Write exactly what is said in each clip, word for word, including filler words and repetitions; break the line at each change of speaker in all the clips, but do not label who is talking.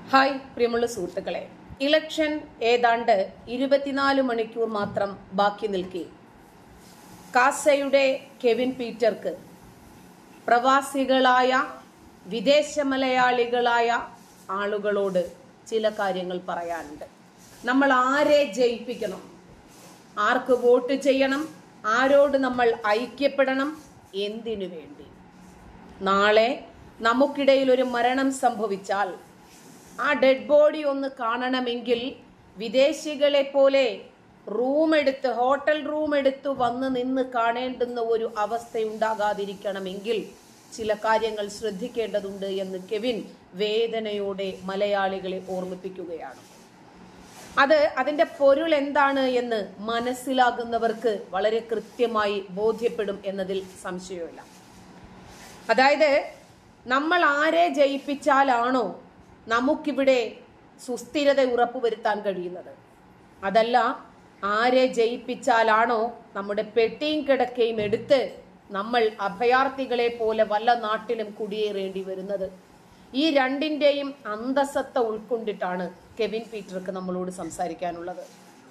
Hi പ്രിയമുള്ള സുഹൃത്തുക്കളെ, election ഏതാണ്ട് ഇരുപത്തിനാല് മണിക്കൂർ മാത്രം ബാക്കി നിൽക്കെ കാസയുടെ കെവിൻ പീറ്റർക്ക് പ്രവാസികളായ വിദേശ മലയാളികളായ ആളുകളോട് ചില കാര്യങ്ങൾ പറയാനുണ്ട്. നമ്മൾ ആരെ ജയിപ്പിക്കണം, ആർക്ക് വോട്ട് ചെയ്യണം, ആരോട് നമ്മൾ ഐക്യപ്പെടണം, എന്തിനു വേണ്ടി? നാളെ നമുക്കിടയിൽ ഒരു മരണം സംഭവിച്ചാൽ ആ ഡെഡ് ബോഡി ഒന്ന് കാണണമെങ്കിൽ വിദേശികളെ പോലെ റൂം എടുത്ത് ഹോട്ടൽ റൂം എടുത്ത് വന്ന് നിന്ന് കാണേണ്ടുന്ന ഒരു അവസ്ഥ ഉണ്ടാകാതിരിക്കണമെങ്കിൽ ചില കാര്യങ്ങൾ ശ്രദ്ധിക്കേണ്ടതുണ്ട് എന്ന് കെവിൻ വേദനയോടെ മലയാളികളെ ഓർമ്മിപ്പിക്കുകയാണ്. അത് അതിന്റെ പൊരുൾ എന്താണ് എന്ന് മനസ്സിലാകുന്നവർക്ക് വളരെ കൃത്യമായി ബോധ്യപ്പെടും എന്നതിൽ സംശയമില്ല. അതായത് നമ്മൾ ആരെ ജയിപ്പിച്ചാലാണോ നമുക്കിവിടെ സുസ്ഥിരത ഉറപ്പുവരുത്താൻ കഴിയുന്നത്, അതല്ല ആരെ ജയിപ്പിച്ചാലാണോ നമ്മുടെ പെട്ടിയും കിടക്കയും എടുത്ത് നമ്മൾ അഭയാർത്ഥികളെ പോലെ വല്ല നാട്ടിലും കുടിയേറേണ്ടി വരുന്നത്. ഈ രണ്ടിന്റെയും അന്തസത്ത ഉൾക്കൊണ്ടിട്ടാണ് കെവിൻ പീറ്റർക്ക് നമ്മളോട് സംസാരിക്കാനുള്ളത്.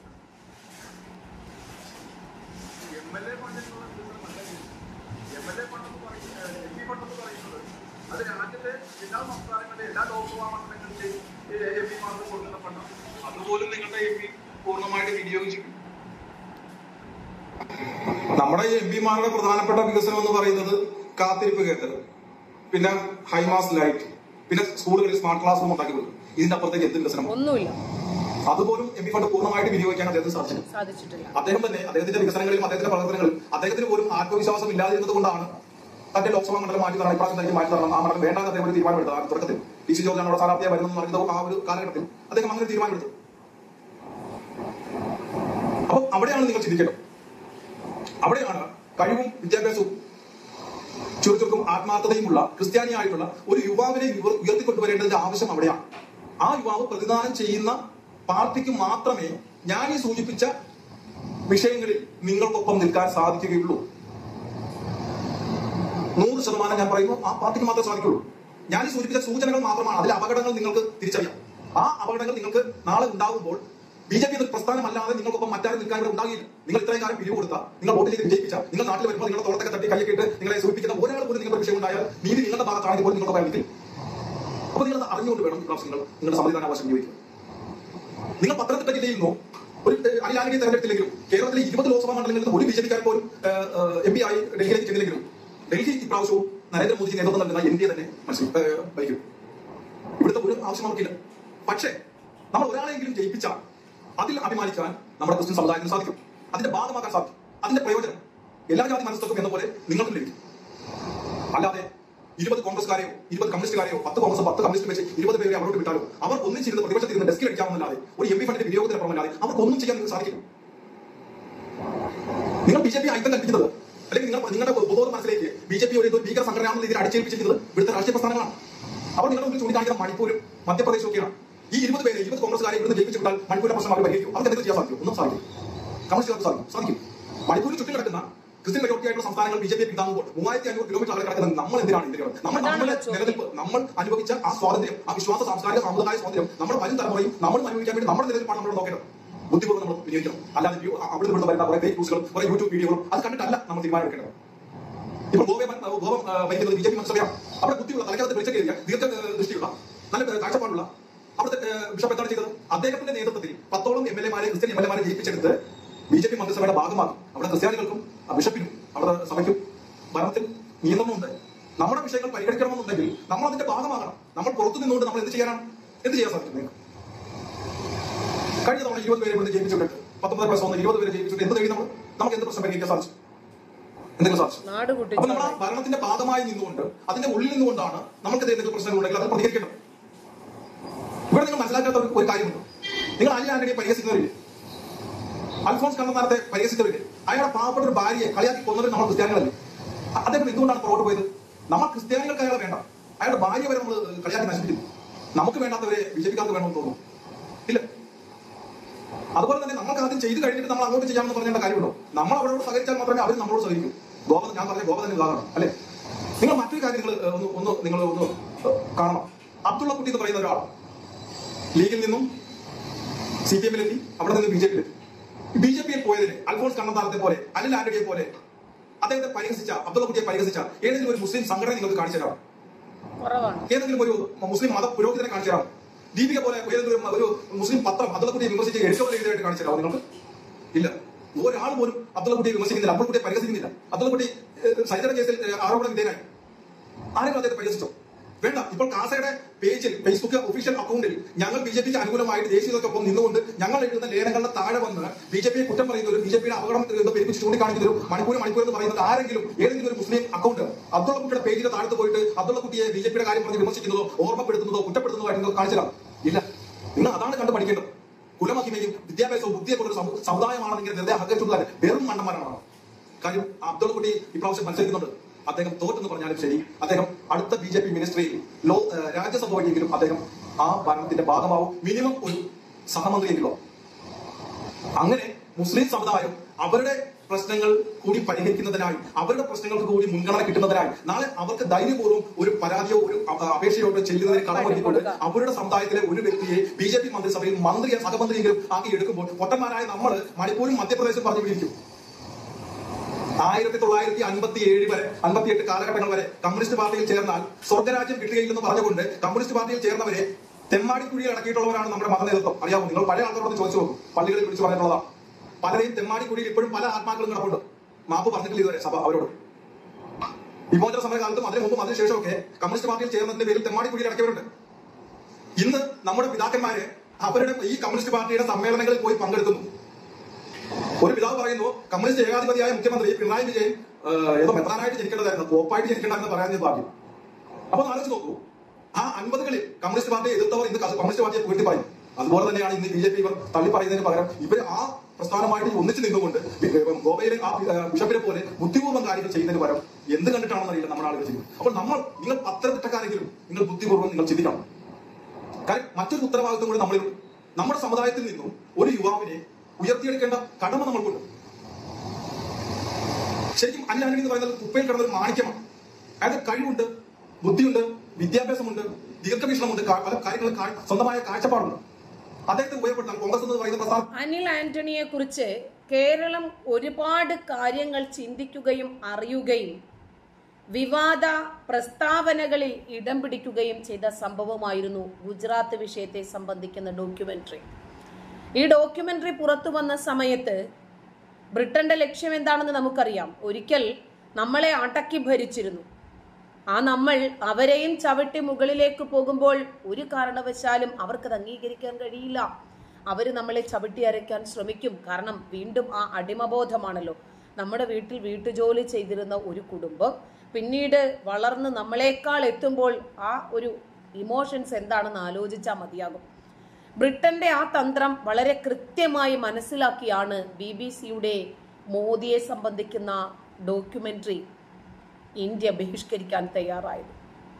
അത് രാജ്യത്തെ എല്ലാ സംസ്ഥാനങ്ങളിലെ എല്ലാ ലോക്സഭാ മണ്ഡലങ്ങളിലെയും എം പിമാർക്ക് കൊടുക്കുന്ന ഫണ്ടാണ്. അതുപോലും നിങ്ങളുടെ എം പി പൂർണ്ണമായിട്ട് വിനിയോഗിച്ചിട്ടുണ്ട്. നമ്മുടെ എം പിമാരുടെ പ്രധാനപ്പെട്ട വികസനം എന്ന് പറയുന്നത് കാത്തിരിപ്പ് കേന്ദ്രം, പിന്നെ ഹൈമാസ് ലൈറ്റ്, പിന്നെ സ്കൂളുകളിൽ സ്മാർട്ട് ക്ലാസ് റൂം ഉണ്ടാക്കി കൊടുക്കും. ഇതിന്റെ അപ്പുറത്തേക്ക് എന്ത് വികസനം?
ഒന്നുമില്ല.
അതുപോലും എം പി ഫണ്ട് പൂർണ്ണമായിട്ട് വിനിയോഗിക്കാൻ അദ്ദേഹത്തിന് സാധിച്ചിട്ടില്ല. അദ്ദേഹം തന്നെ അദ്ദേഹത്തിന്റെ വികസനങ്ങളിലും അദ്ദേഹത്തിന്റെ പ്രവർത്തനങ്ങളിൽ അദ്ദേഹത്തിന് പോലും ആത്മവിശ്വാസം ഇല്ലാതിരുന്നത് കൊണ്ടാണ് തന്റെ ലോക്സഭാ മണ്ഡലം മാറ്റി തരണം, ഇപ്രാവശ്യം തന്നെ മാറ്റി തരണം, ആ മണ്ഡലം വേണ്ടാന്ന് അദ്ദേഹം ഒരു തീരുമാനമെടുത്തത്. തുടക്കത്തിൽ പി സി ജോർജ് അവിടെ സ്ഥാനാർത്ഥിയായി വരുന്നെന്ന് പറയുന്നത് ആ ഒരു കാലഘട്ടത്തിൽ അദ്ദേഹം അങ്ങനെ തീരുമാനമെടുത്തു. അപ്പൊ അവിടെയാണ് നിങ്ങൾ ചിന്തിക്കേണ്ടത്. അവിടെയാണ് കഴിവും വിദ്യാഭ്യാസവും ചുറുചുറുക്കും ആത്മാർത്ഥതയുമുള്ള ക്രിസ്ത്യാനിയായിട്ടുള്ള ഒരു യുവാവിനെ ഉയർത്തിക്കൊണ്ടുവരേണ്ടതിന്റെ ആവശ്യം അവിടെയാണ്. ആ യുവാവ് പ്രതിദാനം ചെയ്യുന്ന പാർട്ടിക്ക് മാത്രമേ ഞാൻ ഈ സൂചിപ്പിച്ച വിഷയങ്ങളിൽ നിങ്ങൾക്കൊപ്പം നിൽക്കാൻ സാധിക്കുകയുള്ളൂ. നൂറ് ശതമാനം ഞാൻ പറയുന്നു, ആ പാർട്ടിക്ക് മാത്രമേ സാധിക്കുള്ളൂ. ഞാൻ ഈ സൂചിപ്പിച്ച സൂചനകൾ മാത്രമാണ്. അതിലെ അപകടങ്ങൾ നിങ്ങൾക്ക് തിരിച്ചറിയാം. ആ അപകടങ്ങൾ നിങ്ങൾക്ക് നാളെ ഉണ്ടാകുമ്പോൾ ബി ജെ പി പ്രസ്ഥാനമല്ലാതെ നിങ്ങൾക്കൊപ്പം മറ്റാരും നിൽക്കാൻ ഇവിടെ ഉണ്ടാകില്ല. നിങ്ങൾ ഇത്രയും കാലം പിരിവ് കൊടുത്ത, നിങ്ങൾ വോട്ട് ചെയ്ത് വിജയിപ്പിച്ച, നിങ്ങൾ നാട്ടിൽ വരുമ്പോൾ നിങ്ങളുടെ തോളത്തൊക്കെ തട്ടി കൈയൊക്കെ ഇട്ട് നിങ്ങളെ സൂചിപ്പിക്കുന്ന ഒരാൾ പോലും നിങ്ങളുടെ വിഷയം ഉണ്ടായാൽ നീതി നിങ്ങളുടെ ഭാഗത്താണെങ്കിൽ പോലും നിങ്ങൾക്ക് പറയാൻ. അപ്പൊ നിങ്ങൾ അറിഞ്ഞുകൊണ്ട് വേണം നിങ്ങൾ നിങ്ങളുടെ സമ്മതിദാനാവകാശം ഉപയോഗിക്കുക. നിങ്ങൾ പത്തനംതിട്ട ജില്ലയിൽ നിന്നോ ഒരു അനിലാനിയെ തെരഞ്ഞെടുത്തില്ലെങ്കിലും കേരളത്തിലെ ഇരുപത് ലോക്സഭാ മണ്ഡലങ്ങളിൽ നിന്ന് ഒരു ബി ജെ പിക്കാർ പോലും എം പി ആയി ഡൽഹിയിലേക്ക് ചെന്നില്ലെങ്കിലും ഡൽഹി ഇപ്രാവശ്യവും നരേന്ദ്രമോദിക്ക് നേതൃത്വം നൽകുന്ന എൻ ഡി എ തന്നെ ഭരിക്കും. ഇവിടുത്തെ ഒരു ആവശ്യം നമുക്കില്ല. പക്ഷേ നമ്മൾ ഒരാളെങ്കിലും ജയിപ്പിച്ചാൽ അതിൽ അഭിമാനിക്കാൻ നമ്മുടെ ക്രിസ്ത്യൻ സമുദായത്തിന് സാധിക്കും. അതിന്റെ ഭാഗമാക്കാൻ സാധിക്കും. അതിന്റെ പ്രയോജനം എല്ലാ ജാതി മനസ്സക്കും എന്ന പോലെ നിങ്ങൾക്കും ലഭിക്കും. അല്ലാതെ ഇരുപത് കോൺഗ്രസ്സുകാരെയോ ഇരുപത് കമ്മ്യൂണിസ്റ്റുകാരെയോ പത്ത് കോൺഗ്രസ് പത്ത് കമ്മ്യൂണിസ്റ്റ് വെച്ച് ഇരുപത് പേരെ അവരോട് വിട്ടാലോ അവർ ഒന്നിച്ചിരുന്ന് പ്രതിപക്ഷത്തിരുന്ന് ഡെസ്കിൽ അടിക്കാമെന്നല്ലാതെ ഒരു എം പി ഫണ്ടിന്റെ വിനിയോഗത്തിനപ്പുറമല്ലാതെ അവർക്ക് ഒന്നും ചെയ്യാൻ നിങ്ങൾക്ക് സാധിക്കും. നിങ്ങൾ ബി ജെ പി ഐക്യം കൽപ്പിക്കുന്നത് അല്ലെങ്കിൽ നിങ്ങൾ നിങ്ങളുടെ ഉപബോധ മനസ്സിലേക്ക് ബി ജെ പി ഒരു ഭീകര സംഘടനയാണെന്ന രീതിയിൽ അടിച്ചേൽപ്പിച്ചിരിക്കുന്നത് ഇവിടുത്തെ രാഷ്ട്രീയ പ്രസ്ഥാനങ്ങളാണ്. അവർ നിങ്ങളുടെ മുമ്പിൽ ചൂണ്ടിക്കാണിക്കുന്ന മണിപ്പൂരും മധ്യപ്രദേശും ഒക്കെയാണ്. ഈ ഇരുപത് പേരെ ഇരുപത് കോൺഗ്രസ്സുകാരെ ഇവിടുന്ന് ജയിപ്പിച്ചു വിട്ടാൽ മണിപ്പൂരിന്റെ പ്രശ്നം അവർ പരിഹരിക്കും. അവർക്ക് എന്തെങ്കിലും ചെയ്യാൻ സാധിക്കും? ഒന്നും സാധിക്കും. കമ്മ്യൂണിസ്റ്റുകാർക്ക് സാധിക്കും സാധിക്കും മണിപ്പൂരിൽ ചുറ്റും കിടക്കുന്ന ക്രിസ്ത്യൻ മെജോറിറ്റി ആയിട്ടുള്ള സംസ്ഥാനങ്ങൾ ബി ജെ പി പിന്താങ്ങുമ്പോൾ മൂവായിരത്തി അഞ്ഞൂറ് കിലോമീറ്റർ അകലെ കിടക്കുന്നത് നമ്മൾ എന്തിനാണ് ഇന്ത്യകൾ? നമ്മൾ നമ്മുടെ നിലനിൽപ്പ്, നമ്മൾ അനുഭവിച്ച ആ സ്വാതന്ത്ര്യം, ആ വിശ്വാസ സാംസ്കാരിക സാമുദായ സ്വാതന്ത്ര്യം നമ്മുടെ വരും തലമുറയും നമ്മൾ അനുഭവിക്കാൻ വേണ്ടി നമ്മുടെ നിലനിൽപ്പാണ് നമ്മൾ നോക്കേണ്ടത്. ബുദ്ധിപൂർവ്വം നമ്മൾ വിനിയോഗിക്കണം. അല്ലാതെ അവിടെ നിന്ന് വരുന്ന കുറെ ഫേക്ക് ന്യൂസുകളും കുറെ യൂട്യൂബ് വീഡിയോകളും അത് കണ്ടിട്ടല്ല നമ്മൾ തീരുമാനമെടുക്കേണ്ടത്. ഇപ്പോൾ ഗോവ ഗോവ ഭരിക്കുന്നത് ബി ജെ പി മന്ത്രിസഭയാണ്. അവിടെ ബുദ്ധിയുള്ള തലക്കകത്ത് വെളിച്ച കയറിയ ദീർഘ ദൃഷ്ടിയുള്ള നല്ല കാഴ്ചപ്പാടുള്ള അവിടുത്തെ ബിഷപ്പ് എന്താണ് ചെയ്തത്? അദ്ദേഹത്തിന്റെ നേതൃത്വത്തിൽ പത്തോളം എം എൽ എമാരെ ക്രിസ്ത്യൻ എം എൽ എമാരെ ജയിപ്പിച്ചെടുത്ത് ബി ജെ പി മന്ത്രിസഭയുടെ ഭാഗമാക്കി. അവിടെ ക്രിസ്ത്യാനികൾക്കും ബിഷപ്പിനും അവിടെ സഭയ്ക്കും ഭരണത്തിൽ നിയന്ത്രണമുണ്ട്. നമ്മുടെ വിഷയങ്ങൾ പരിഗണിക്കണമെന്നുണ്ടെങ്കിൽ നമ്മൾ അതിന്റെ ഭാഗമാകണം. നമ്മൾ പുറത്തു നിന്നുകൊണ്ട് നമ്മൾ എന്ത് ചെയ്യാനാണ് എന്ത് ചെയ്യാൻ സാധിക്കും? കഴിഞ്ഞ തവണ ഇരുപത് പേരെ കൊണ്ട് ജയിപ്പിച്ചിട്ടുണ്ട്. പത്തൊമ്പത് പ്ലസ് ഒന്ന് ഇരുപത് പേരെ ജയിപ്പിച്ചിട്ട് എന്ത് കഴിഞ്ഞ് നമ്മൾ നമുക്ക് എന്ത് പ്രശ്നം പരിഹരിക്കാൻ സാധിച്ചു? എന്തെങ്കിലും സാധിച്ചു? അപ്പൊ നമ്മൾ ആ ഭരണത്തിന്റെ ഭാഗമായി നിന്നുകൊണ്ട് അതിന്റെ ഉള്ളിൽ നിന്നുകൊണ്ടാണ് നമുക്ക് എന്തെങ്കിലും പ്രശ്നങ്ങൾ ഉണ്ടെങ്കിൽ അത് പ്രതികരിക്കേണ്ടത്. ഇവിടെ നിങ്ങൾ മനസ്സിലാക്കാത്ത ഒരു കാര്യമുണ്ട്. നിങ്ങൾ അലി ആന്റണിയെ പരിഹസിക്കുന്നവരില്ലേ? അൽഫോൺസ് കണ്ണന്താനത്തെ പരിഹസിച്ചവരില്ലേ? അയാളുടെ പാവപ്പെട്ട ഒരു ഭാര്യയെ കളിയാക്കി കൊന്നത് നമ്മൾ ക്രിസ്ത്യാനികളല്ലേ? അദ്ദേഹം എന്തുകൊണ്ടാണ് പുറകോട്ട് പോയത്? നമ്മൾ ക്രിസ്ത്യാനികൾക്ക് അയാളെ വേണ്ട, അയാളുടെ ഭാര്യ വരെ നമ്മൾ കളിയാക്കി നശിപ്പിക്കുന്നു. നമുക്ക് വേണ്ടാത്തവരെ ബി ജെ പിക്കാർക്ക് വേണമെന്ന് തോന്നുന്നു ഇല്ല. അതുപോലെ തന്നെ നമുക്ക് ആദ്യം ചെയ്ത് കഴിഞ്ഞിട്ട് നമ്മൾ അങ്ങോട്ട് ചെയ്യാമെന്ന് പറഞ്ഞേണ്ട കാര്യമുണ്ടോ? നമ്മൾ അവരോട് സഹകരിച്ചാൽ മാത്രമേ അവർ നമ്മളോട് സഹകരിക്കൂ. ഗോവ ഞാൻ പറഞ്ഞ ഗോവ തന്നെ ഉദാഹരണം അല്ലെ? നിങ്ങൾ മറ്റൊരു കാര്യം നിങ്ങൾ ഒന്ന് ഒന്ന് നിങ്ങൾ ഒന്ന് കാണണം. അബ്ദുള്ള കുട്ടി എന്ന് പറയുന്ന ഒരാൾ ലീഗിൽ നിന്നും സി പി എമ്മിലെത്തി, അവിടെ നിന്ന് ബി ജെ പിയിലെത്തി. ബി ജെ പിയിൽ പോയതിന് അൽഫോൺസ് കണ്ണന്താനത്തെ പോലെ, അനിൽ ആന്റണിയെ പോലെ അദ്ദേഹത്തെ പരിഹസിച്ച, അബ്ദുള്ളക്കുട്ടിയെ പരിഹസിച്ച ഏതെങ്കിലും ഒരു മുസ്ലിം സംഘടന നിങ്ങൾക്ക് കാണിച്ചു തരാം? ഏതെങ്കിലും ഒരു മുസ്ലിം മത പുരോഹിതനെ കാണിച്ചു തരാം? ദീപിക പോലെ ഏതെങ്കിലും ഒരു മുസ്ലിം പത്രം അബ്ദുള്ളക്കുട്ടിയെ വിമർശിച്ച് എഴുത്തുകൾ എഴുതിയായിട്ട് കാണിച്ചു തരാം നിങ്ങൾക്ക്? ഇല്ല. ഒരാൾ പോലും അബ്ദുള്ളക്കുട്ടിയെ വിമർശിക്കുന്നില്ല, അബ്ദുള്ളക്കുട്ടിയെ പരിഹസിക്കുന്നില്ല. അബ്ദുള്ളക്കുട്ടി സൈജന കേസിൽ ആരോപണ വിധേയനായി. ആരെങ്കിലും അദ്ദേഹത്തെ പരിഹസിച്ചോ? വേണ്ട. ഇപ്പോൾ കാസയുടെ പേജിൽ, ഫേസ്ബുക്ക് ഒഫീഷ്യൽ അക്കൗണ്ടിൽ ഞങ്ങൾ ബി ജെ പിക്ക് അനുകൂലമായിട്ട് ദേശീയതയ്ക്കൊപ്പം നിന്നുകൊണ്ട് ഞങ്ങൾ എഴുതുന്ന ലേഖനങ്ങളുടെ താഴെ വന്ന് ബി ജെ പിയെ കുറ്റം പറയുന്നവരും ബി ജെ പിയുടെ അപകടം പെരുപ്പിച്ച് ചൂണ്ടിക്കാണിക്കുന്നവരും മണിക്കൂർ മണിക്കൂർ എന്ന് പറയുന്നത് ആരെങ്കിലും ഏതെങ്കിലും ഒരു മുസ്ലിം അക്കൗണ്ട് അബ്ദുള്ളക്കുട്ടിയുടെ പേജിന്റെ താഴത്ത് പോയിട്ട് അബ്ദുള്ളക്കുട്ടിയെ ബി ജെ പിയുടെ കാര്യം പറഞ്ഞ് വിമർശിക്കുന്നതോ ഓർമ്മപ്പെടുത്തുന്നതോ കുറ്റപ്പെടുത്തുന്നതോ ആയിട്ട് നിങ്ങൾക്ക് കാണിച്ചു തരാം? ഇല്ല. നിങ്ങൾ അതാണ് കണ്ടു പഠിക്കേണ്ടത്. കുലമഹിമയും വിദ്യാഭ്യാസവും ബുദ്ധിയെക്കൊണ്ടൊരു സമുദായമാണെന്നെങ്കിൽ വെറുതെ അഹങ്കരിച്ചുള്ള വെറും മണ്ണന്മാരാണ്. കാര്യം അബ്ദുള്ളക്കുട്ടി ഇപ്രാവശ്യം മത്സരിക്കുന്നുണ്ട്. അദ്ദേഹം തോറ്റെന്ന് പറഞ്ഞാലും ശരി, അദ്ദേഹം അടുത്ത B J P മിനിസ്ട്രിയിൽ law Rajya Sabha വഴിയെങ്കിലും അദ്ദേഹം ആ ഭരണത്തിന്റെ ഭാഗമാവും, മിനിമം ഒരു സഹമന്ത്രിയെങ്കിലോ. അങ്ങനെ മുസ്ലിം സമുദായം അവരുടെ പ്രശ്നങ്ങൾ കൂടി പരിഹരിക്കുന്നതിനായി, അവരുടെ പ്രശ്നങ്ങൾക്ക് കൂടി മുൻഗണന കിട്ടുന്നതിനായി നാളെ അവർക്ക് ധൈര്യപൂർവ്വം ഒരു പരാതിയോ ഒരു അപേക്ഷയോ ചെയ്യുന്നതിന് കടമൊരുക്കിക്കൊണ്ട് അവരുടെ സമുദായത്തിലെ ഒരു വ്യക്തിയെ ബി ജെ പി മന്ത്രിസഭയിൽ മന്ത്രിയെ സഹമന്ത്രിയെങ്കിലും ആക്കി എടുക്കുമ്പോൾ പൊട്ടന്മാരായ നമ്മൾ മണിപ്പൂരും മധ്യപ്രദേശും പറഞ്ഞു പിടിക്കും. ആയിരത്തി തൊള്ളായിരത്തി അൻപത്തി ഏഴ് വരെ അൻപത്തി എട്ട് കാലഘട്ടങ്ങൾ വരെ കമ്മ്യൂണിസ്റ്റ് പാർട്ടിയിൽ ചേർന്നാൽ സ്വർഗരാജ്യം കിട്ടുകയില്ലെന്ന് പറഞ്ഞുകൊണ്ട് കമ്മ്യൂണിസ്റ്റ് പാർട്ടിയിൽ ചേർന്നവരെ തെമ്മാടിക്കുഴിയിൽ അടക്കിയിട്ടുള്ളവരാണ് നമ്മുടെ മത നേതൃത്വം. അറിയാമോ? നിങ്ങൾ പഴയ ആൾക്കാരോട് ചോദിച്ചു പോകും. പള്ളികളിൽ വിളിച്ചു പറഞ്ഞിട്ടുള്ളതാണ്. പലരെയും തെമ്മാടിക്കുഴിയിൽ ഇപ്പോഴും പല ആത്മാക്കളും കിടപ്പുണ്ട്. മാപ്പ് പറഞ്ഞിട്ടില്ല ഇതുവരെ സഭ അവരോട്. വിമോചന സമരകാലത്തും അതിനു മുമ്പും അതിനുശേഷമൊക്കെ കമ്മ്യൂണിസ്റ്റ് പാർട്ടിയിൽ ചേർന്നതിന്റെ പേരിൽ തെമ്മാടിക്കുഴിയിൽ അടക്കിയവരുണ്ട്. ഇന്ന് നമ്മുടെ പിതാക്കന്മാര് അവരുടെ ഈ കമ്മ്യൂണിസ്റ്റ് പാർട്ടിയുടെ സമ്മേളനങ്ങളിൽ പോയി പങ്കെടുക്കുന്നു. ഒരു പിതാവ് പറയുന്നു, കമ്മ്യൂണിസ്റ്റ് ഏകാധിപതിയായ മുഖ്യമന്ത്രി പിണറായി വിജയൻ ഏതോ മെത്രാനായിട്ട് ജനിക്കേണ്ടതായിരുന്നു, പോപ്പായിട്ട് ജനിക്കേണ്ടതെന്ന് പറയാൻ ഭാഗ്യം. അപ്പൊ ആലോചിച്ച് നോക്കൂ, ആ അൻപതുകളിൽ കമ്മ്യൂണിസ്റ്റ് പാർട്ടിയെ എതിർത്തവർ ഇന്ന് കമ്മ്യൂണിസ്റ്റ് പാർട്ടിയെ പുകഴ്ത്തി പറയും. അതുപോലെ തന്നെയാണ് ഇന്ന് ബി ജെ പി ഇവർ തള്ളി പറയുന്നതിന് പകരം ഇവർ ആ പ്രസ്ഥാനമായിട്ട് ഒന്നിച്ചു നിന്നുകൊണ്ട് ഗോവയിലെ ആ ബിഷപ്പിനെ പോലെ ബുദ്ധിപൂർവ്വം കാര്യങ്ങൾ ചെയ്യുന്നതിന് പകരം എന്ത് കണ്ടിട്ടാണെന്ന് അറിയില്ല നമ്മുടെ ആളുകൾ ചെയ്യും. അപ്പോൾ നമ്മൾ, നിങ്ങൾ പത്തനംതിട്ടക്കാരെങ്കിലും നിങ്ങൾ ബുദ്ധിപൂർവ്വം നിങ്ങൾ ചിന്തിക്കണം. കാര്യം മറ്റൊരു ഉത്തരവാദിത്വം കൂടി നമ്മളിൽ, നമ്മുടെ സമുദായത്തിൽ നിന്നും ഒരു യുവാവിനെ ഉയർത്തിയെടുക്കേണ്ട കടമ നമ്മൾക്കുണ്ട്. ശരിക്കും അനിൽ ആന്റണി എന്ന് പറയുന്നത് കുപ്പയിൽ കിടന്നൊരു മാണിക്യമാണ്. അയാൾക്ക് കഴിവുണ്ട്, ബുദ്ധിയുണ്ട്, വിദ്യാഭ്യാസമുണ്ട്, ദീർഘവീക്ഷണമുണ്ട്, പല കാര്യങ്ങളും സ്വന്തമായ കാഴ്ചപ്പാടുണ്ട്. അദ്ദേഹത്തെ ഉപയോഗപ്പെടുത്താൻ കോൺഗ്രസ് എന്ന് പറയുന്ന പ്രസ്ഥാനം.
അനിൽ ആന്റണിയെ കുറിച്ച് കേരളം ഒരുപാട് കാര്യങ്ങൾ ചിന്തിക്കുകയും അറിയുകയും വിവാദ പ്രസ്താവനകളിൽ ഇടം പിടിക്കുകയും ചെയ്ത സംഭവമായിരുന്നു ഗുജറാത്ത് വിഷയത്തെ സംബന്ധിക്കുന്ന ഡോക്യുമെന്ററി. ഈ ഡോക്യുമെന്ററി പുറത്തു വന്ന സമയത്ത് ബ്രിട്ടന്റെ ലക്ഷ്യം എന്താണെന്ന് നമുക്കറിയാം. ഒരിക്കൽ നമ്മളെ അടക്കി ഭരിച്ചിരുന്നു. ആ നമ്മൾ അവരെയും ചവിട്ടി മുകളിലേക്ക് പോകുമ്പോൾ ഒരു കാരണവശാലും അവർക്കത് അംഗീകരിക്കാൻ കഴിയില്ല. അവർ നമ്മളെ ചവിട്ടി അരയ്ക്കാൻ ശ്രമിക്കും. കാരണം വീണ്ടും ആ അടിമബോധമാണല്ലോ. നമ്മുടെ വീട്ടിൽ വീട്ടുജോലി ചെയ്തിരുന്ന ഒരു കുടുംബം പിന്നീട് വളർന്ന് നമ്മളെക്കാൾ എത്തുമ്പോൾ ആ ഒരു ഇമോഷൻസ് എന്താണെന്ന് ആലോചിച്ചാൽ മതിയാകും. ബ്രിട്ടന്റെ ആ തന്ത്രം വളരെ കൃത്യമായി മനസ്സിലാക്കിയാണ് ബി ബി സിയുടെ മോദിയെ സംബന്ധിക്കുന്ന ഡോക്യുമെന്ററി ഇന്ത്യ ബഹിഷ്കരിക്കാൻ തയ്യാറായത്.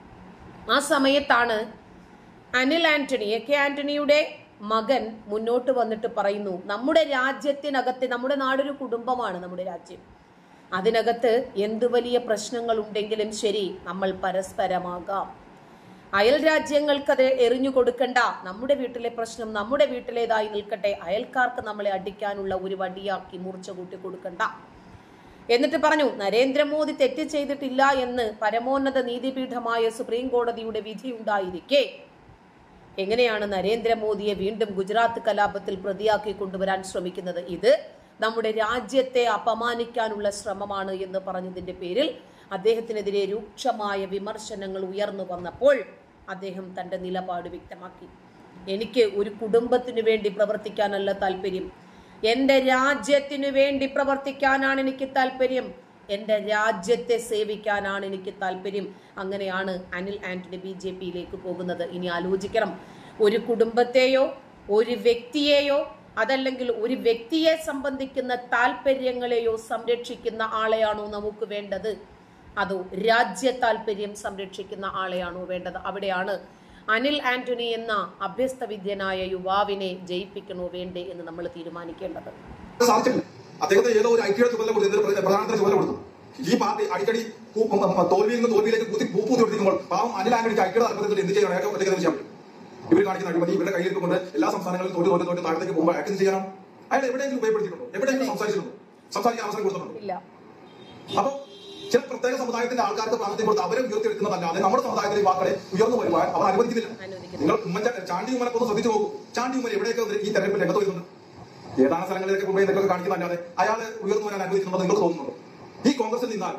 ആ സമയത്താണ് അനിൽ ആന്റണി, എ കെ ആന്റണിയുടെ മകൻ മുന്നോട്ട് വന്നിട്ട് പറയുന്നു, നമ്മുടെ രാജ്യത്തിനകത്ത്, നമ്മുടെ നാടൊരു കുടുംബമാണ് നമ്മുടെ രാജ്യം, അതിനകത്ത് എന്ത് വലിയ പ്രശ്നങ്ങൾ ഉണ്ടെങ്കിലും ശരി നമ്മൾ പരസ്പരമാകാം, അയൽ രാജ്യങ്ങൾക്കത് എറിഞ്ഞു കൊടുക്കണ്ട, നമ്മുടെ വീട്ടിലെ പ്രശ്നം നമ്മുടെ വീട്ടിലേതായി നിൽക്കട്ടെ, അയൽക്കാർക്ക് നമ്മളെ അടിക്കാനുള്ള ഒരു വടിയാക്കി മൂർച്ച കൂട്ടി കൊടുക്കണ്ട. എന്നിട്ട് പറഞ്ഞു, നരേന്ദ്രമോദി തെറ്റ് ചെയ്തിട്ടില്ല എന്ന് പരമോന്നത നീതിപീഠമായ സുപ്രീം കോടതിയുടെ വിധി ഉണ്ടായിരിക്കെ എങ്ങനെയാണ് നരേന്ദ്രമോദിയെ വീണ്ടും ഗുജറാത്ത് കലാപത്തിൽ പ്രതിയാക്കി കൊണ്ടുവരാൻ ശ്രമിക്കുന്നത്? ഇത് നമ്മുടെ രാജ്യത്തെ അപമാനിക്കാനുള്ള ശ്രമമാണ് എന്ന് പറഞ്ഞതിന്റെ പേരിൽ അദ്ദേഹത്തിനെതിരെ രൂക്ഷമായ വിമർശനങ്ങൾ ഉയർന്നു വന്നപ്പോൾ അദ്ദേഹം തന്റെ നിലപാട് വ്യക്തമാക്കി. എനിക്ക് ഒരു കുടുംബത്തിനു വേണ്ടി പ്രവർത്തിക്കാനല്ല താല്പര്യം, എന്റെ രാജ്യത്തിനു വേണ്ടി പ്രവർത്തിക്കാനാണ് എനിക്ക് താല്പര്യം, എന്റെ രാജ്യത്തെ സേവിക്കാനാണ് എനിക്ക് താല്പര്യം. അങ്ങനെയാണ് അനിൽ ആന്റണി ബി ജെ പിയിലേക്ക് പോകുന്നത്. ഇനി ആലോചിക്കണം, ഒരു കുടുംബത്തെയോ ഒരു വ്യക്തിയെയോ അതല്ലെങ്കിൽ ഒരു വ്യക്തിയെ സംബന്ധിക്കുന്ന താല്പര്യങ്ങളെയോ സംരക്ഷിക്കുന്ന ആളെയാണോ നമുക്ക് വേണ്ടത്, അതോ രാജ്യ താല്പര്യം സംരക്ഷിക്കുന്ന ആളെയാണോ വേണ്ടത്? അവിടെയാണ് അനിൽ ആന്റണി എന്ന അഭ്യസ്തവിദ്യനായ യുവാവിനെ ജയിപ്പിക്കണോ വേണ്ടേ എന്ന് നമ്മൾ തീരുമാനിക്കേണ്ടത്.
അദ്ദേഹത്തെ ഏതോ ഒരു ഐക്യയുടെ ചുമതല കൊടുത്തു, പ്രധാനമന്ത്രി ചുമതല കൊടുത്തു. ഈ പാർട്ടി അടിക്കടി തോൽവിയിൽ നിന്ന് തോൽവിയിലേക്ക് പൂപ്പൂത്തി കൊടുക്കുമ്പോൾ പാവം അനിൽ ആന്റണിക്ക് ഐക്യയുടെ താല്പര്യത്തിൽ എന്ത് ചെയ്യണം? ഇവർ കാണിക്കുന്ന അഴിമതി ഇവരുടെ കയ്യിലേക്ക് കൊണ്ട് എല്ലാ സംസ്ഥാനങ്ങളിലും തോറ്റ് തോറ്റ് തോറ്റ് താഴത്തേക്ക് പോകുമ്പോൾ അയാൾക്ക് എന്ത് ചെയ്യണം? അയാൾ എവിടെയെങ്കിലും ഉപയോഗപ്പെടുത്തിയിട്ടുണ്ടോ? എവിടെയെങ്കിലും സംസാരിച്ചിട്ടുണ്ടോ? സംസാരിക്കാൻ അവസരം കൊടുത്തിട്ടുണ്ടോ? അപ്പൊ ചില പ്രത്യേക സമുദായത്തിന്റെ ആൾക്കാർക്ക് പ്രാതിനിധ്യം കൊടുത്ത് അവരെ ഉയർത്തിയെടുക്കുന്നതല്ലാതെ നമ്മുടെ സമുദായത്തിലെ യുവാക്കളെ ഉയർന്നു വരുവാൻ അവർ അനുവദിക്കുന്നില്ല. നിങ്ങൾ ഉമ്മൻചാണ്ടി ചാണ്ടി ഉമ്മനൊക്കെ ഒന്ന് ശ്രദ്ധിച്ചു നോക്കൂ. ചാണ്ടി ഉമ്മൻ എവിടെയൊക്കെ ഈ തെരഞ്ഞെടുപ്പിൽ രംഗത്ത് വരുന്നുണ്ട്? ഏതാനും സ്ഥലങ്ങളിലേക്ക് കൊണ്ടുപോയി എന്തൊക്കെ കാണിക്കുന്നതല്ലാതെ അയാൾ ഉയർന്നു വരാൻ അനുവദിക്കുന്നുണ്ടോ നിങ്ങൾക്ക് തോന്നുന്നുണ്ടോ? ഈ കോൺഗ്രസിൽ നിന്നാൽ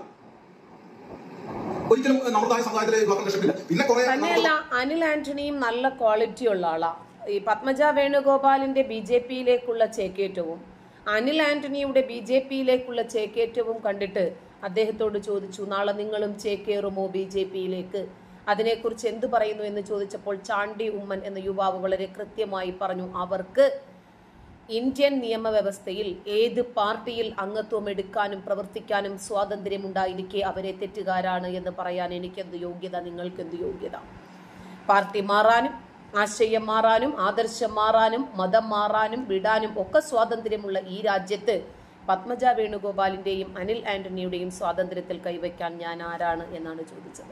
ഒരിക്കലും നമ്മുടേതായ സമുദായത്തിലെ യുവാക്കൾ രക്ഷപ്പെടില്ല. പിന്നെ കുറെ
തന്നെയല്ല, അനിൽ ആന്റണിയും നല്ല ക്വാളിറ്റി ഉള്ള ആളാ. ഈ പത്മജ വേണുഗോപാലിന്റെ ബി ജെ പിയിലേക്കുള്ള ചേക്കേറ്റവും അനിൽ ആന്റണിയുടെ ബി ജെ പിയിലേക്കുള്ള ചേക്കേറ്റവും കണ്ടിട്ട് അദ്ദേഹത്തോട് ചോദിച്ചു, നാളെ നിങ്ങളും ചേക്കേറുമോ ബി ജെ പിയിലേക്ക്, അതിനെക്കുറിച്ച് എന്ത് പറയുന്നു എന്ന് ചോദിച്ചപ്പോൾ ചാണ്ടി ഉമ്മൻ എന്ന യുവാവ് വളരെ കൃത്യമായി പറഞ്ഞു, അവർക്ക് ഇന്ത്യൻ നിയമവ്യവസ്ഥയിൽ ഏത് പാർട്ടിയിൽ അംഗത്വം എടുക്കാനും പ്രവർത്തിക്കാനും സ്വാതന്ത്ര്യമുണ്ടായിരിക്കെ അവരെ തെറ്റുകാരാണ് എന്ന് പറയാൻ എനിക്കെന്ത് യോഗ്യത, നിങ്ങൾക്കെന്ത് യോഗ്യത? പാർട്ടി മാറാനും ആശയം മാറാനും ആദർശം മാറാനും മതം മാറാനും വിടാനും ഒക്കെ സ്വാതന്ത്ര്യമുള്ള ഈ രാജ്യത്ത് പത്മജ വേണുഗോപാലിന്റെയും അനിൽ ആന്റണിയുടെയും സ്വാതന്ത്ര്യത്തിൽ കൈവയ്ക്കാൻ ഞാൻ ആരാണ് എന്നാണ് ചോദിച്ചത്.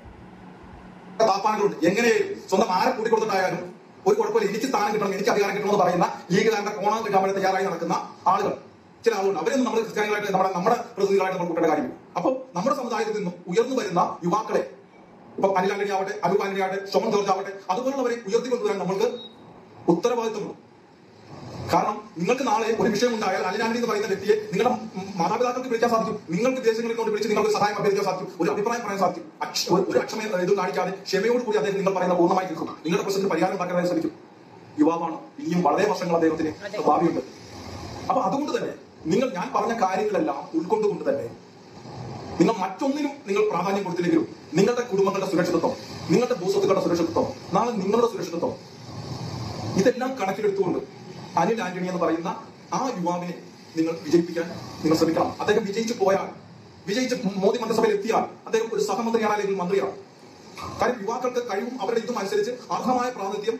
എങ്ങനെയും സ്വന്തം ആരെ കൂട്ടിക്കൊടുത്തിട്ടായാലും ഒരു കുഴപ്പമില്ല, എനിക്ക് സ്ഥാനം കിട്ടണം, എനിക്ക് അധികാരം കിട്ടണമെന്ന് പറയുന്ന ലീഗുകാരുടെ കോണം കിട്ടാൻ വേണ്ടി തയ്യാറായി നടക്കുന്ന ആളുകൾ ചില ആളുകളുണ്ട്. അവരൊന്നും നമ്മൾ ക്രിസ്ത്യാനികളായിട്ട് നമ്മുടെ നമ്മുടെ പ്രതിനിധികളായിട്ട് നമ്മൾ കൂട്ടേണ്ട കാര്യമില്ല. അപ്പോൾ നമ്മുടെ സമുദായത്തിൽ നിന്നും ഉയർന്നു വരുന്ന യുവാക്കളെ, ഇപ്പൊ അനിൽ ആന്റണി ആവട്ടെ, അനൂപ് ആന്റണി ആവട്ടെ, ഷോമൻ ജോർജ് ആവട്ടെ, അതുപോലുള്ളവരെ ഉയർത്തിക്കൊണ്ടുവരാൻ നമ്മൾക്ക് ഉത്തരവാദിത്വമുണ്ട്. കാരണം നിങ്ങൾക്ക് നാളെ ഒരു വിഷയം ഉണ്ടായാൽ അനിൽ ആന്റണി എന്ന് പറയുന്ന വ്യക്തിയെ നിങ്ങളുടെ മാതാപിതാക്കൾക്ക് വിളിക്കാൻ സാധിക്കും, നിങ്ങൾക്ക് ദേശങ്ങളിൽ കൊണ്ട് വിളിച്ച് നിങ്ങൾക്ക് സഹായം അഭ്യർത്ഥിക്കാൻ സാധിക്കും, ഒരു അഭിപ്രായം പറയാൻ സാധിക്കും. ഒരു അക്ഷമ ഇത് കാണിക്കാതെ ക്ഷമയോട് കൂടി അദ്ദേഹം നിങ്ങൾ പറയുന്ന പൂർണ്ണമായി നിൽക്കും. നിങ്ങളുടെ പ്രശ്നത്തിന് പരിഹാരം ഉണ്ടാക്കാൻ ശ്രമിക്കും. യുവാവാണ്, ഇനിയും വളരെ വർഷങ്ങൾ അദ്ദേഹത്തിന് ഭാവിയുണ്ട്. അപ്പൊ അതുകൊണ്ട് തന്നെ നിങ്ങൾ ഞാൻ പറഞ്ഞ കാര്യങ്ങളെല്ലാം ഉൾക്കൊണ്ടുകൊണ്ട് തന്നെ നിങ്ങൾ മറ്റൊന്നിനും നിങ്ങൾ പ്രാധാന്യം കൊടുത്തില്ലെങ്കിലും നിങ്ങളുടെ കുടുംബങ്ങളുടെ സുരക്ഷിതത്വം, നിങ്ങളുടെ ഭൂസ്വത്തുക്കളുടെ സുരക്ഷിതത്വം, നാളെ നിങ്ങളുടെ സുരക്ഷിതത്വം, ഇതെല്ലാം കണക്കിലെടുത്തുകൊണ്ട് അനിൽ ആന്റണി എന്ന് പറയുന്ന ആ യുവാവിനെ നിങ്ങൾ വിജയിപ്പിക്കാൻ നിങ്ങൾ ശ്രമിക്കണം. അദ്ദേഹം വിജയിച്ചു പോയാൽ, വിജയിച്ച് മോദി മന്ത്രിസഭയിൽ എത്തിയാൽ അദ്ദേഹം ഒരു സഹമന്ത്രിയാണ് അല്ലെങ്കിൽ മന്ത്രിയാണ്. കാര്യം യുവാക്കൾക്ക് കഴിവും അവരുടെ ഇതും അനുസരിച്ച് അർഹമായ പ്രാതിനിധ്യം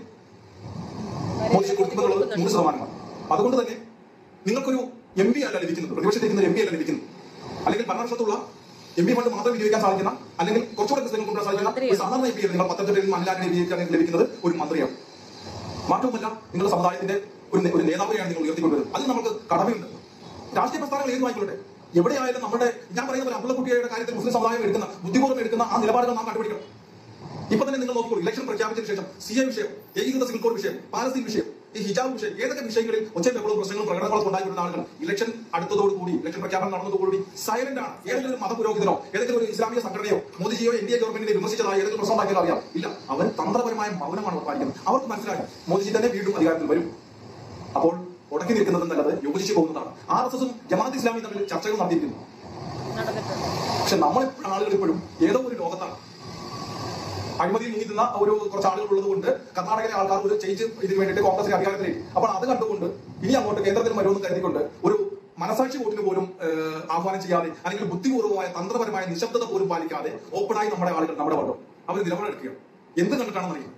മോദി കൊടുക്കുമെന്നുള്ളത് നൂറ് ശതമാനമാണ്. അതുകൊണ്ട് തന്നെ നിങ്ങൾക്കൊരു എം പി അല്ല ലഭിക്കുന്നത്, പ്രതിപക്ഷത്തിരിക്കുന്ന എം പി അല്ല ലഭിക്കുന്നത്, അല്ലെങ്കിൽ ഭരണപക്ഷത്തുള്ള എം പി ഫണ്ട് മാത്രം വിനിയോഗിക്കാൻ സാധിക്കുന്ന അല്ലെങ്കിൽ കുറച്ചുകൂടെ പുസ്തകങ്ങൾ കൊണ്ടുവരാൻ സാധിക്കുന്ന ഒരു സാധാരണ എം പി നിങ്ങൾ പത്തനംതിട്ടയിൽ നിന്ന് അനിൽ ആന്റണി വിജയിക്കാൻ ലഭിക്കുന്നത് ഒരു മന്ത്രിയാണ്. മാത്രവുമല്ല നിങ്ങളുടെ സമുദായത്തിന്റെ ഒരു ഒരു നേതാവിനെയാണ് നിങ്ങൾ ഉയർത്തിക്കൊണ്ടുവരുന്നത്. അതിൽ നമുക്ക് കടമയുണ്ട്. രാഷ്ട്രീയ പ്രസ്ഥാനങ്ങൾ ഏതും ആയിക്കൊള്ളട്ടെ, എവിടെയായാലും നമ്മുടെ ഞാൻ പറയുന്ന പോലെ അബ്ദുള്ളക്കുട്ടിയുടെ കാര്യത്തിൽ മുസ്ലിം സമുദായം എടുക്കുന്ന ബുദ്ധിപൂർവ്വം എടുക്കുന്ന ആ നിലപാടുകൾ നാം കണ്ടുപിടിക്കണം. ഇപ്പൊ തന്നെ നിങ്ങൾ നോക്കിക്കോളൂ, ഇലക്ഷൻ പ്രഖ്യാപിച്ചതിന് ശേഷം സി എ വിഷയം, ഏകീകൃത സിവിൽ കോഡ് വിഷയം, പാലസ്തീൻ വിഷയം, ഈ ഹിജാബ് വിഷയം, ഏതൊക്കെ വിഷയങ്ങളിൽ ഒച്ചയും പ്രശ്നങ്ങളും പ്രകടനങ്ങളും ഉണ്ടായിരുന്ന ആളുകൾ ഇലക്ഷൻ അടുത്തതോടുകൂടി, ഇലക്ഷൻ പ്രഖ്യാപനം നടന്നതോടുകൂടി സൈലന്റ് ആണ്. ഏതെങ്കിലും ഒരു മതപുരോഹിതനോ ഏതെങ്കിലും ഒരു ഇസ്ലാമിക സംഘടനയോ മോദിജിയോ എൻ ഡി എ ഗവൺമെന്റിനെ വിമർശിച്ചതായി ഏതെങ്കിലും പ്രശ്നം ഉണ്ടാക്കിയാൽ അറിയാം. ഇല്ല, അവർ തന്ത്രപരമായ മൗനമാണ് അവർ പാലിക്കുന്നത്. അവർക്ക് മനസ്സിലായി മോദിജി തന്നെ വീണ്ടും അധികാരത്തിൽ വരും. അപ്പോൾ ഉടക്കി നിൽക്കുന്നത് നല്ലത് യോജിച്ചു പോകുന്നതാണ്. ആർ എസ് എസും ജമാഅത്ത് ഇസ്ലാമിയും തമ്മിൽ ചർച്ചകൾ നടത്തിയിരിക്കുന്നു. പക്ഷെ നമ്മളെപ്പോഴും ആളുകൾ ഇപ്പോഴും ഏതോ ഒരു ലോകത്താണ്. അഴിമതിയിൽ മുങ്ങിക്കുന്ന ഒരു കുറച്ച് ആളുകൾ ഉള്ളത് കൊണ്ട് കർണാടകയിലെ ആൾക്കാർ ഒരു ചേഞ്ച് ഇതിന് വേണ്ടിയിട്ട് കോൺഗ്രസിന്റെ അധികാരത്തിലേക്ക്, അപ്പോൾ അത് കണ്ടുകൊണ്ട് ഇനി അങ്ങോട്ട് കേന്ദ്രത്തിൽ വരുമെന്ന് കരുതിക്കൊണ്ട് ഒരു മനസാക്ഷി വോട്ടിന് പോലും ആഹ്വാനം ചെയ്യാതെ അല്ലെങ്കിൽ ബുദ്ധിപൂർവമായ തന്ത്രപരമായ നിശബ്ദത പോലും പാലിക്കാതെ ഓപ്പണായി നമ്മുടെ ആളുകൾ നമ്മുടെ വർഗം അവർ നിലപാടെടുക്കുക. എന്ത് കണ്ടിട്ടാണെന്ന് അറിയാം.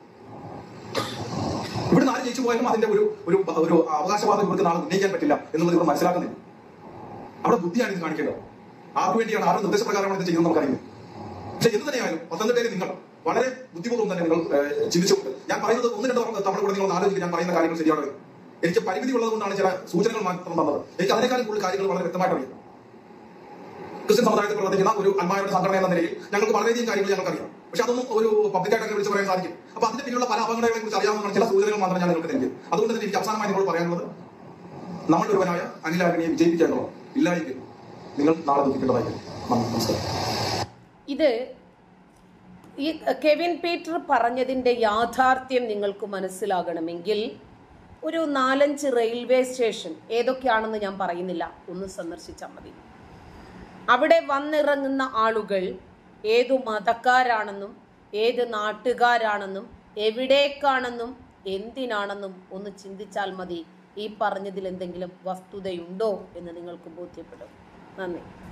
ഇവിടെ നാല് ജയിച്ചു പോയാലും അതിന്റെ ഒരു ഒരു ഒരു അവകാശവാദം ഇവർക്ക് നാളെ ഉന്നയിക്കാൻ പറ്റില്ല എന്നുള്ളത് ഇവർ മനസ്സിലാക്കുന്നില്ല. അവിടെ ബുദ്ധിയാണ് ഇത് കാണിക്കേണ്ടത്. ആർക്ക് വേണ്ടിയാണ്, ആരുടെ നിർദ്ദേശപ്രകാരമാണ് ഇത് ചെയ്യുന്നത് നമുക്കറിയുന്നത്. പക്ഷെ എന്ത് തന്നെയായാലും പത്തനംതിട്ടയിൽ നിങ്ങൾ വളരെ ബുദ്ധിപൂർവ്വം തന്നെ നിങ്ങൾ ചിന്തിച്ചുകൊണ്ട് ഞാൻ പറയുന്നത് ഒന്ന് രണ്ട് തവണ കൂടെ നിങ്ങൾ ആലോചിക്കുക ഞാൻ പറയുന്ന കാര്യങ്ങൾ ശരിയാണ്. എനിക്ക് പരിമിതി ഉള്ളത് കൊണ്ടാണ് ചില സൂചനകൾ മാത്രം തന്നത്. എനിക്ക് അതിനേക്കാളും കൂടുതൽ കാര്യങ്ങൾ വളരെ വ്യക്തമായിട്ട് അറിയാം. ക്രിസ്ത്യൻ സമുദായത്തിൽ പ്രവർത്തിക്കുന്ന ഒരു അൽമായയുടെ സംഘടന എന്ന നിലയിൽ ഞങ്ങൾക്ക് വളരെയധികം കാര്യങ്ങൾ ഞങ്ങൾക്കറിയാം. പക്ഷെ അതൊന്നും ഒരു പബ്ലിക്കായിട്ട് വിളിച്ച് പറയാൻ സാധിക്കും. അപ്പൊ അതിന്റെ പിന്നിലുള്ള പല അപകടങ്ങളെ കുറിച്ച് അറിയാവുന്ന ചില സൂചനകൾ മാത്രം ഞാൻ നിങ്ങൾക്ക് നൽകി. അതുകൊണ്ട് തന്നെ എനിക്ക് അവസാനമായി നിങ്ങളോട് പറയാനുള്ളത്, നമ്മൾ ഒരുവനായ അനിൽ ആന്റണിയെ വിജയിപ്പിക്കുക എന്നുള്ളത്. ഇല്ല എങ്കിൽ നിങ്ങൾ നാളെ ദുഃഖിക്കേണ്ടതായിരിക്കും. നമസ്കാരം.
ഇത് ഈ കെവിൻ പീറ്റർ പറഞ്ഞതിന്റെ യാഥാർത്ഥ്യം നിങ്ങൾക്ക് മനസ്സിലാകണമെങ്കിൽ ഒരു നാലഞ്ച് റെയിൽവേ സ്റ്റേഷൻ ഏതൊക്കെയാണെന്ന് ഞാൻ പറയുന്നില്ല, ഒന്ന് സന്ദർശിച്ചാൽ മതി. അവിടെ വന്നിറങ്ങുന്ന ആളുകൾ ഏതു മതക്കാരാണെന്നും ഏത് നാട്ടുകാരാണെന്നും എവിടേക്കാണെന്നും എന്തിനാണെന്നും ഒന്ന് ചിന്തിച്ചാൽ മതി. ഈ പറഞ്ഞതിൽ എന്തെങ്കിലും വസ്തുതയുണ്ടോ എന്ന് നിങ്ങൾക്ക് ബോധ്യപ്പെടും. നന്ദി.